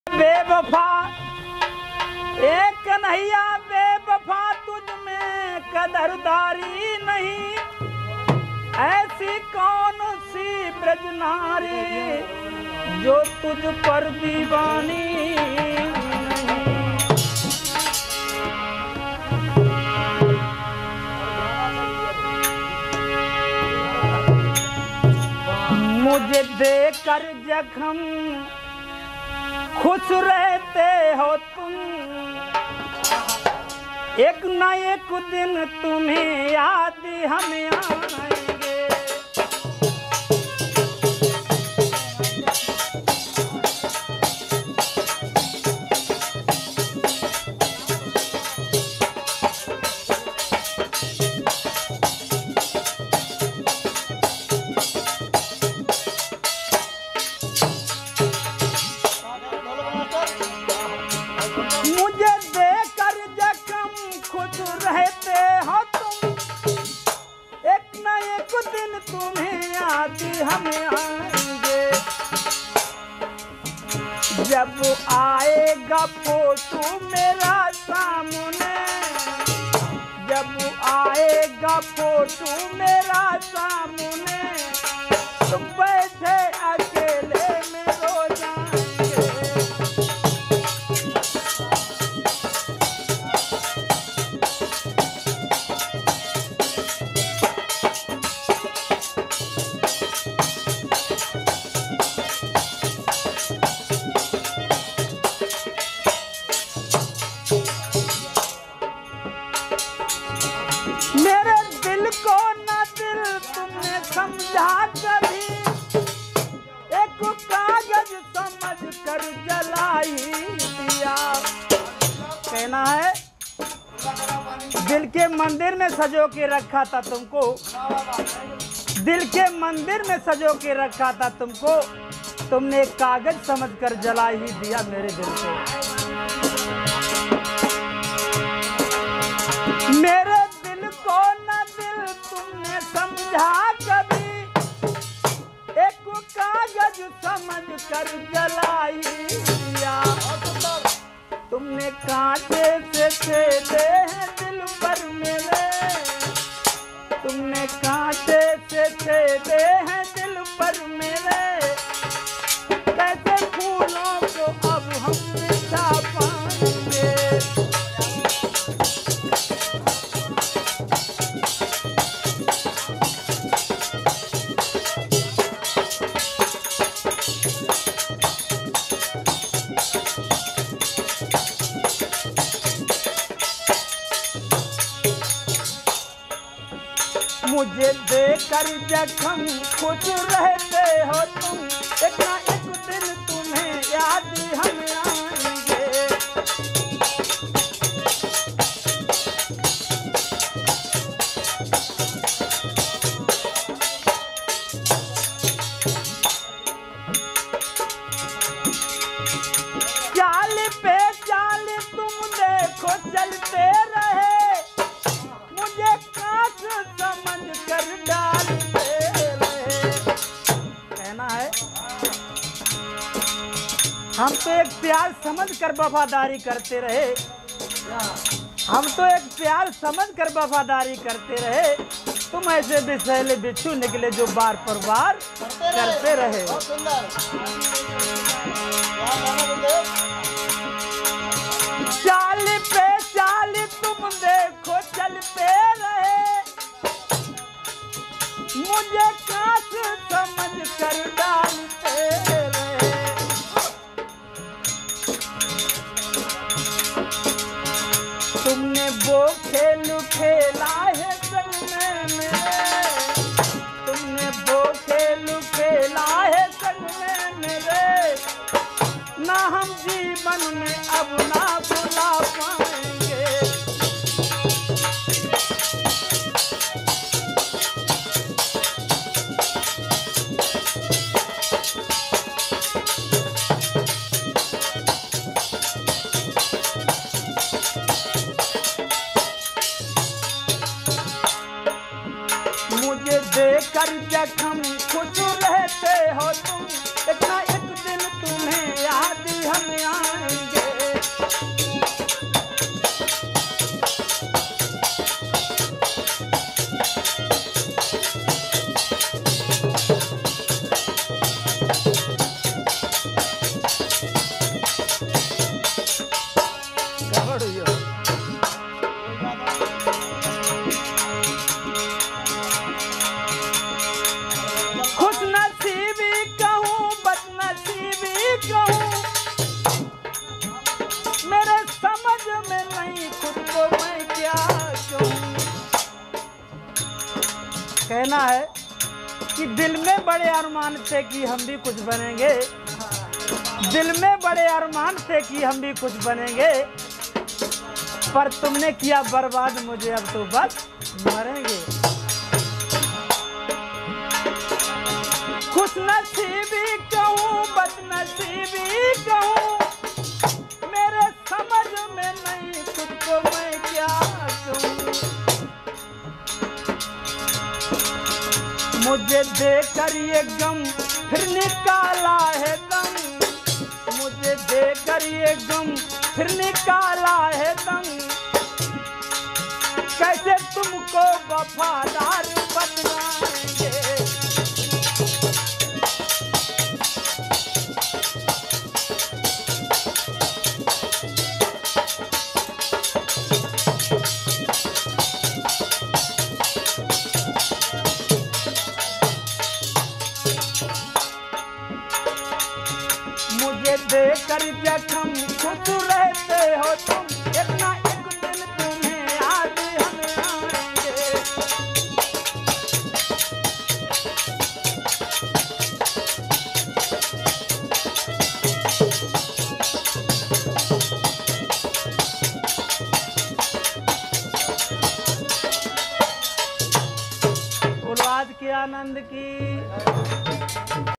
बेवफा एक कन्हैया बेवफा तुझ में कदरदारी नहीं, ऐसी कौन सी ब्रजनारी जो तुझ पर दीवानी मुझे देकर जख्म खुश रहते हो तुम, एक न एक दिन तुम्हें याद हमें आएंगे। मुझे देकर जख्म खुद रहते हो तुम, एक न एक दिन तुम्हें याद हमें आएंगे। जब आएगा फोटो मेरा सामने, जब आएगा फोटो मेरा सामने, तुम बैठे अकेले में रो जाएंगे। मेरे दिल को न दिल तुमने समझा कभी, एक कागज समझ कर जलाई दिया। कहना है दिल के मंदिर में सजो के रखा था तुमको, दिल के मंदिर में सजो के रखा था तुमको, तुमने एक कागज समझ कर जला ही दिया मेरे दिल को। मेरे दिल को न दिल तुमने समझा कभी, एक कागज समझ कर जलाई दिया। तुमने कांटे से छेदे हैं दिल पर मेरे, तुमने कांटे से छेदे हैं दिल पर मेरे, कैसे फूलों को अब हम मिटा पाएंगे। मुझे देकर जख्म खुश रहते हो तुम, एक ना एक दिन तुम्हें याद हमें आएंगे। चाल पे चाल तुम देखो चलते रहे, मुझे काश समझ कर डालते रहे। कहना है हम तो एक प्यार समझ कर वफादारी करते रहे, हम तो एक प्यार समझ कर वफादारी करते रहे, तुम ऐसे बिसैले बिच्छू निकले जो बार पर बार करते रहे। चाल पे चाल तुम देखो चलते रहे, मुझे काश समझ कर डालते रहे। तुमने वो खेल खेला है संग में मेरे, तुमने वो खेल खेला है संग में मेरे, ना हम जीवन में अब ना भुला पाएंगे। मुझे देकर जख्म खुश रहते हो तुम, एक ना एक दिन तुम्हें याद हमें कहना है कि दिल में बड़े अरमान थे कि हम भी कुछ बनेंगे, दिल में बड़े अरमान थे कि हम भी कुछ बनेंगे, पर तुमने किया बर्बाद मुझे, अब तो बस मरेंगे। खुशनसीबी कहूँ बदनसीबी कहूँ, मेरे समझ में नहीं खुद को मैं क्या कहूँ। मुझे देकर ये गम फिर निकाला है दम, मुझे देकर ये गम फिर निकाला है दम, कैसे तुमको वफादार बनाएंगे। मुझे देकर जख्म खुद रहते हो तुम, इतना एक दिन तुम्हें याद हम आएंगे। उल्लाद के आनंद की